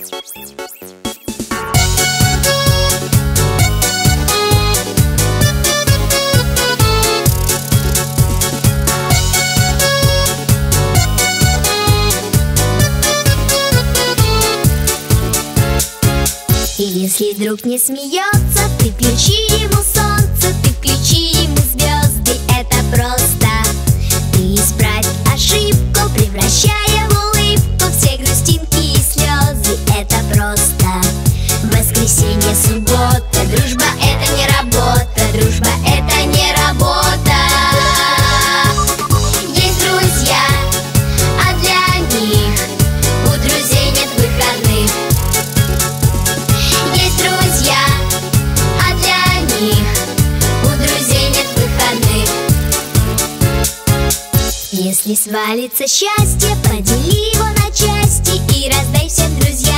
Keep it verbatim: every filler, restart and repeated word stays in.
И если друг не смеется, ты включи ему солнце, ты включи ему звезды, это просто. Ты исправь ошибку, превращая в улыбку все грустинки и слезы, это просто. Воскресенье, суббота, дружба это не работа, дружба это не работа. Есть друзья, а для них у друзей нет выходных. Есть друзья, а для них у друзей нет выходных. Если свалится счастье, подели его на части и раздай всем друзьям.